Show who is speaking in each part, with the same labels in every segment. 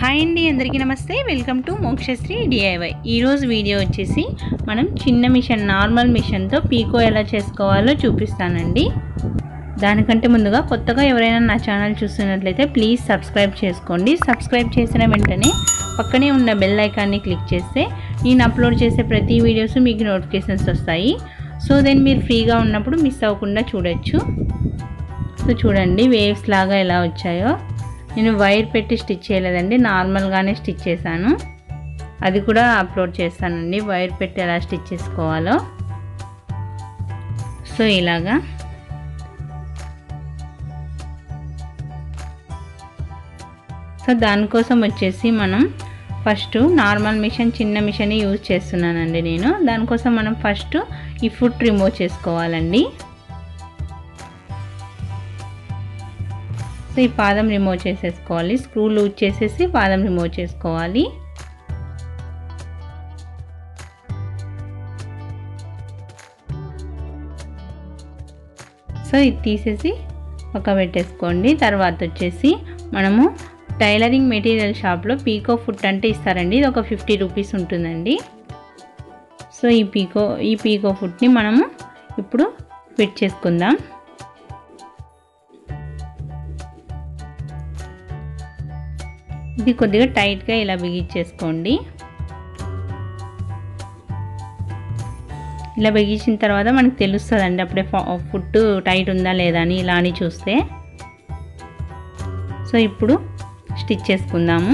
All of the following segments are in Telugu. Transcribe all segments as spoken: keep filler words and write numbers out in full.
Speaker 1: హాయ్ అండి, అందరికీ నమస్తే. Welcome to Mokshashri DIY. ఈరోజు వీడియో వచ్చేసి మనం చిన్న మిషన్ నార్మల్ మిషన్తో పీకో ఎలా చేసుకోవాలో చూపిస్తానండి. దానికంటే ముందుగా కొత్తగా ఎవరైనా నా ఛానల్ చూస్తున్నట్లయితే ప్లీజ్ సబ్స్క్రైబ్ చేసుకోండి. సబ్స్క్రైబ్ చేసిన వెంటనే పక్కనే ఉన్న బెల్ ఐకాన్ని క్లిక్ చేస్తే నేను అప్లోడ్ చేసే ప్రతి వీడియోస్ మీకు నోటిఫికేషన్స్ వస్తాయి. సో దెన్ మీరు ఫ్రీగా ఉన్నప్పుడు మిస్ అవ్వకుండా చూడొచ్చు. సో చూడండి వేవ్స్ లాగా ఎలా వచ్చాయో. నేను వైర్ పెట్టి స్టిచ్ చేయలేదండి, నార్మల్గానే స్టిచ్ చేశాను. అది కూడా అప్లోడ్ చేస్తానండి, వైర్ పెట్టి ఎలా స్టిచ్ చేసుకోవాలో. సో ఇలాగా సో దానికోసం వచ్చేసి మనం ఫస్ట్ నార్మల్ మిషన్ చిన్న మిషన్ యూజ్ చేస్తున్నానండి నేను. దానికోసం మనం ఫస్ట్ ఈ ఫుట్ రిమూవ్ చేసుకోవాలండి. సో ఈ పాదం రిమూవ్ చేసేసుకోవాలి. స్క్రూ లూజ్ చేసేసి పాదం రిమూవ్ చేసుకోవాలి. సో ఇది తీసేసి పక్క పెట్టేసుకోండి. తర్వాత వచ్చేసి మనము టైలరింగ్ మెటీరియల్ షాప్లో పీకో ఫుట్ అంటే ఇస్తారండి. ఇది ఒక ఫిఫ్టీ రూపీస్ ఉంటుందండి. సో ఈ పీకో ఈ పీకో ఫుట్ని మనము ఇప్పుడు ఫిట్ చేసుకుందాం. ఇది కొద్దిగా టైట్గా ఇలా బిగించేసుకోండి. ఇలా బిగించిన తర్వాత మనకు తెలుస్తుందండి అప్పుడే ఫుట్ టైట్ ఉందా లేదా అని, ఇలా అని చూస్తే. సో ఇప్పుడు స్టిచ్ చేసుకుందాము.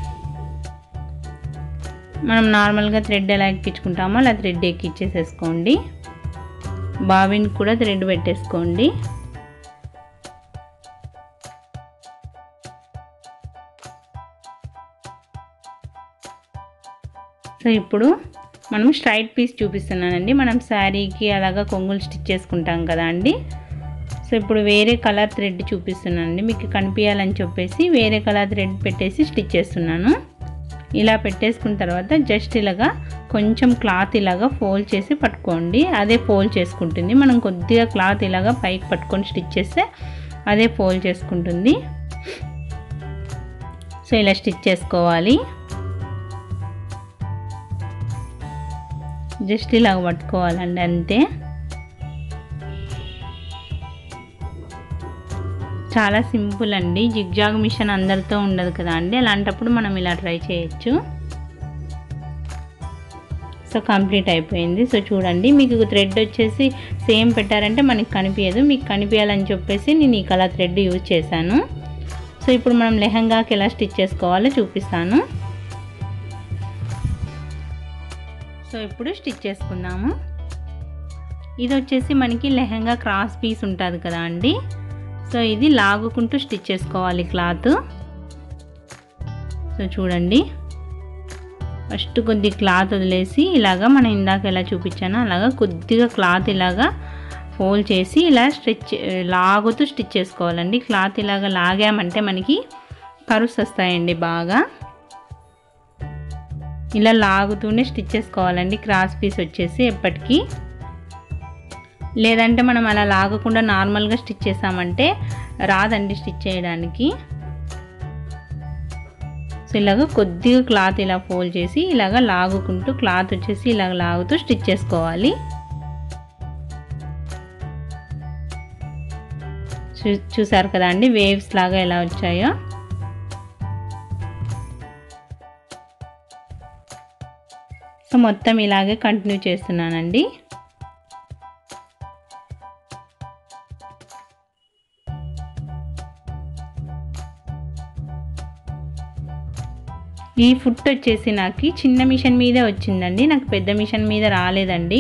Speaker 1: మనం నార్మల్గా థ్రెడ్ ఎలా ఎక్కించుకుంటామో అలా థ్రెడ్ ఎక్కించేసేసుకోండి. బాబిన్ కూడా థ్రెడ్ పెట్టేసుకోండి. సో ఇప్పుడు మనం స్ట్రైట్ పీస్ చూపిస్తున్నానండి. మనం శారీకి అలాగా కొంగులు స్టిచ్ చేసుకుంటాం కదా అండి. సో ఇప్పుడు వేరే కలర్ థ్రెడ్ చూపిస్తున్నానండి, మీకు కనిపించాలని చెప్పేసి వేరే కలర్ థ్రెడ్ పెట్టేసి స్టిచ్ చేస్తున్నాను. ఇలా పెట్టేసుకున్న తర్వాత జస్ట్ ఇలాగా కొంచెం క్లాత్ ఇలాగా ఫోల్డ్ చేసి పట్టుకోండి. అదే ఫోల్డ్ చేసుకుంటుంది. మనం కొద్దిగా క్లాత్ ఇలాగా పైకి పట్టుకొని స్టిచ్ చేస్తే అదే ఫోల్డ్ చేసుకుంటుంది. సో ఇలా స్టిచ్ చేసుకోవాలి. జస్ట్ ఇలా పట్టుకోవాలండి, అంతే. చాలా సింపుల్ అండి. జిగ్జాగ్ మిషన్ అందరితో ఉండదు కదా అండి, అలాంటప్పుడు మనం ఇలా ట్రై చేయొచ్చు. సో కంప్లీట్ అయిపోయింది. సో చూడండి, మీకు థ్రెడ్ వచ్చేసి సేమ్ పెట్టారంటే మనకి కనిపించదు. మీకు కనిపించాలని చెప్పేసి నేను ఈ కలర్ థ్రెడ్ యూజ్ చేశాను. సో ఇప్పుడు మనం లెహంగాకి ఎలా స్టిచ్ చేసుకోవాలో చూపిస్తాను. సో ఇప్పుడు స్టిచ్ చేసుకుందాము. ఇది వచ్చేసి మనకి లెహంగా క్రాస్ పీస్ ఉంటుంది కదా అండి. సో ఇది లాగుకుంటూ స్టిచ్ చేసుకోవాలి క్లాత్. సో చూడండి, ఫస్ట్ కొద్ది క్లాత్ వదిలేసి ఇలాగా మనం ఇందాక ఎలా చూపించానో అలాగా కొద్దిగా క్లాత్ ఇలాగా ఫోల్డ్ చేసి ఇలా స్టిచ్ లాగుతూ స్టిచ్ చేసుకోవాలండి. క్లాత్ ఇలాగా లాగామంటే మనకి కరుస్ వస్తాయండి బాగా. ఇలా లాగుతూనే స్టిచ్ చేసుకోవాలండి క్రాస్ పీస్ వచ్చేసి ఎప్పటికీ. లేదంటే మనం అలా లాగకుండా నార్మల్గా స్టిచ్ చేసామంటే రాదండి స్టిచ్ చేయడానికి. సో ఇలాగ కొద్దిగా క్లాత్ ఇలా ఫోల్డ్ చేసి ఇలాగ లాగుకుంటూ క్లాత్ వచ్చేసి ఇలాగ లాగుతూ స్టిచ్ చేసుకోవాలి. చూ చూసారు కదా అండి వేవ్స్ లాగా ఎలా వచ్చాయో. సో మొత్తం ఇలాగే కంటిన్యూ చేస్తున్నానండి. ఈ ఫుట్ వచ్చేసి నాకు చిన్న మిషన్ మీదే వచ్చిందండి, నాకు పెద్ద మిషన్ మీద రాలేదండి.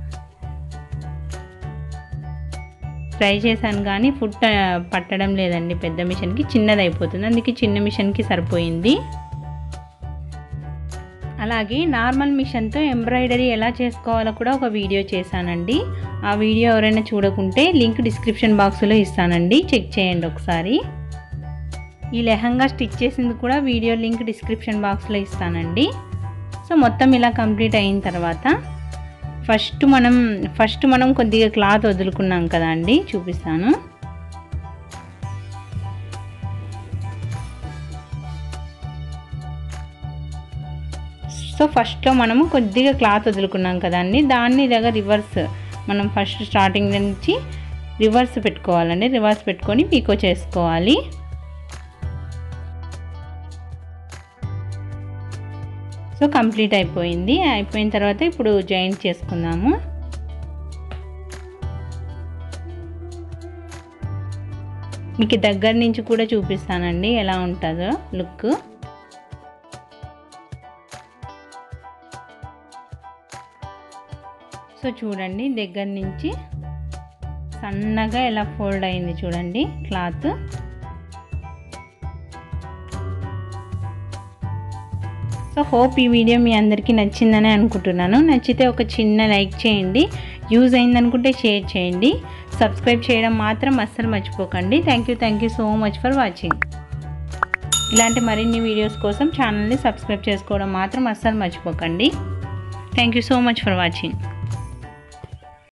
Speaker 1: ట్రై చేశాను కానీ ఫుట్ పట్టడం లేదండి పెద్ద మిషన్కి, చిన్నది అయిపోతుంది. అందుకే చిన్న మిషన్కి సరిపోయింది. అలాగే నార్మల్ మిషన్తో ఎంబ్రాయిడరీ ఎలా చేసుకోవాలో కూడా ఒక వీడియో చేశానండి. ఆ వీడియో ఎవరైనా చూడకుంటే లింక్ డిస్క్రిప్షన్ బాక్స్లో ఇస్తానండి, చెక్ చేయండి ఒకసారి. ఈ లెహంగా స్టిచ్ చేసింది కూడా వీడియో లింక్ డిస్క్రిప్షన్ బాక్స్లో ఇస్తానండి. సో మొత్తం ఇలా కంప్లీట్ అయిన తర్వాత ఫస్ట్ మనం ఫస్ట్ మనం కొద్దిగా క్లాత్ వదులుకున్నాం కదా అండి, చూపిస్తాను. సో ఫస్ట్లో మనము కొద్దిగా క్లాత్ వదులుకున్నాం కదండి, దాన్ని ఇలాగ రివర్స్ మనం ఫస్ట్ స్టార్టింగ్ నుంచి రివర్స్ పెట్టుకోవాలండి. రివర్స్ పెట్టుకొని పీకో చేసుకోవాలి. సో కంప్లీట్ అయిపోయింది. అయిపోయిన తర్వాత ఇప్పుడు జాయింట్ చేసుకుందాము. మీకు దగ్గర నుంచి కూడా చూపిస్తానండి ఎలా ఉంటుందో లుక్. సో చూడండి దగ్గర నుంచి సన్నగా ఎలా ఫోల్డ్ అయింది చూడండి క్లాత్. సో హోప్ ఈ వీడియో మీ అందరికీ నచ్చిందని అనుకుంటున్నాను. నచ్చితే ఒక చిన్న లైక్ చేయండి, యూజ్ అయిందనుకుంటే షేర్ చేయండి, సబ్స్క్రైబ్ చేయడం మాత్రం అస్సలు మర్చిపోకండి. Thank you thank you so much for watching. ఇలాంటి మరిన్ని వీడియోస్ కోసం ఛానల్ని సబ్స్క్రైబ్ చేసుకోవడం మాత్రం అస్సలు మర్చిపోకండి. Thank you so much for watching.